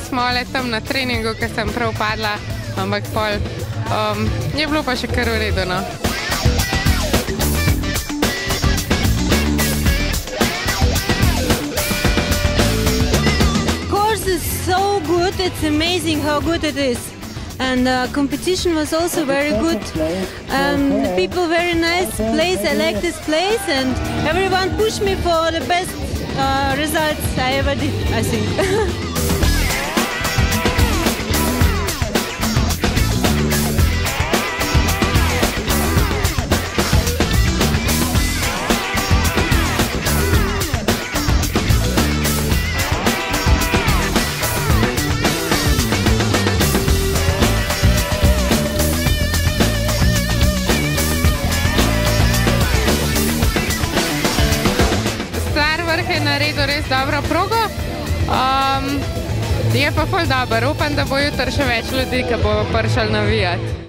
smo le tam na treningu, ker sem prav padla, ampak pol je bilo pa še kar v redu, no. Course is so good, it's amazing how good it is. And competition was also very good. The people very nice place, I like this place, and everyone pushed me for the best results I ever did, I think. Je naredil res dobro progo, je pa ful dober. Upam, da bo jutri še več ljudi, ki bo prišel navijati.